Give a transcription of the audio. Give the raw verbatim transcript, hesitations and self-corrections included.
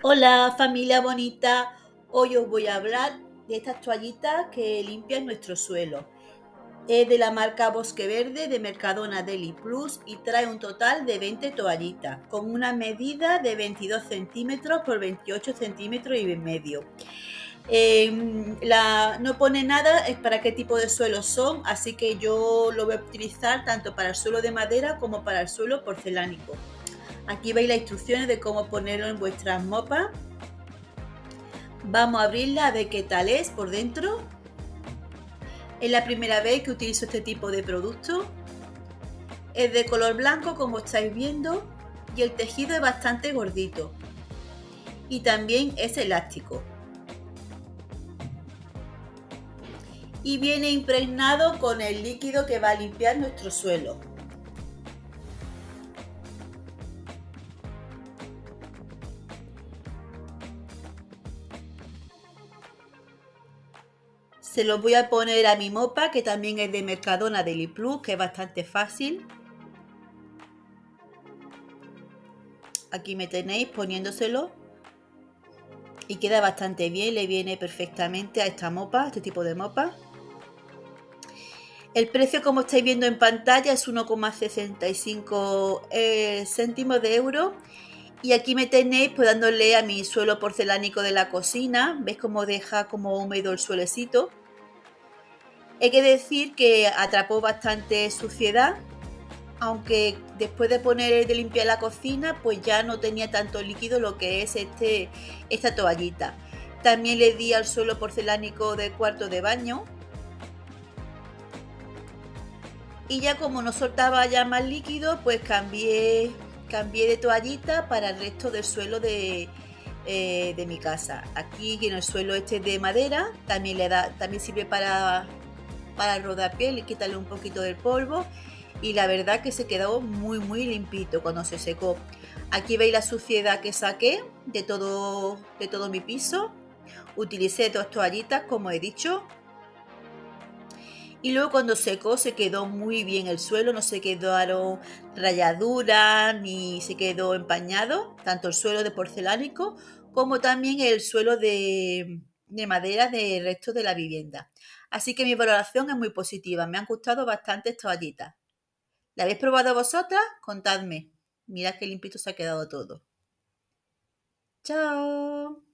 Hola familia bonita, hoy os voy a hablar de estas toallitas que limpian nuestro suelo. Es de la marca Bosque Verde de Mercadona Deli Plus y trae un total de veinte toallitas con una medida de veintidós centímetros por veintiocho centímetros y medio. Eh, la, no pone nada es para qué tipo de suelo son, así que yo lo voy a utilizar tanto para el suelo de madera como para el suelo porcelánico. Aquí veis las instrucciones de cómo ponerlo en vuestras mopas. Vamos a abrirla a ver qué tal es por dentro. Es la primera vez que utilizo este tipo de producto. Es de color blanco, como estáis viendo, y el tejido es bastante gordito. Y también es elástico. Y viene impregnado con el líquido que va a limpiar nuestro suelo. Se los voy a poner a mi mopa, que también es de Mercadona Deli Plus, que es bastante fácil. Aquí me tenéis poniéndoselo. Y queda bastante bien, le viene perfectamente a esta mopa, a este tipo de mopa. El precio, como estáis viendo en pantalla, es uno coma sesenta y cinco eh, céntimos de euro. Y aquí me tenéis pues dándole a mi suelo porcelánico de la cocina. ¿Veis cómo deja como húmedo el suelecito? Hay que decir que atrapó bastante suciedad, aunque después de poner de limpiar la cocina, pues ya no tenía tanto líquido lo que es este, esta toallita. También le di al suelo porcelánico del cuarto de baño. Y ya como no soltaba ya más líquido, pues cambié, cambié de toallita para el resto del suelo de, eh, de mi casa. Aquí en el suelo este de madera, también, le da, también sirve para, para el rodapié y quitarle un poquito del polvo. Y la verdad que se quedó muy muy limpito cuando se secó. Aquí veis la suciedad que saqué de todo, de todo mi piso. Utilicé dos toallitas, como he dicho. Y luego cuando secó se quedó muy bien el suelo, no se quedaron rayaduras ni se quedó empañado, tanto el suelo de porcelánico como también el suelo de, de madera del resto de la vivienda. Así que mi valoración es muy positiva, me han gustado bastante estas toallitas. ¿La habéis probado vosotras? Contadme. Mirad qué limpito se ha quedado todo. ¡Chao!